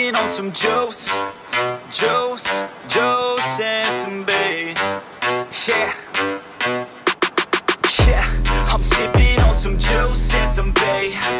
sipping on some juice, juice and some bae. Yeah, yeah, I'm sipping on some juice and some bae.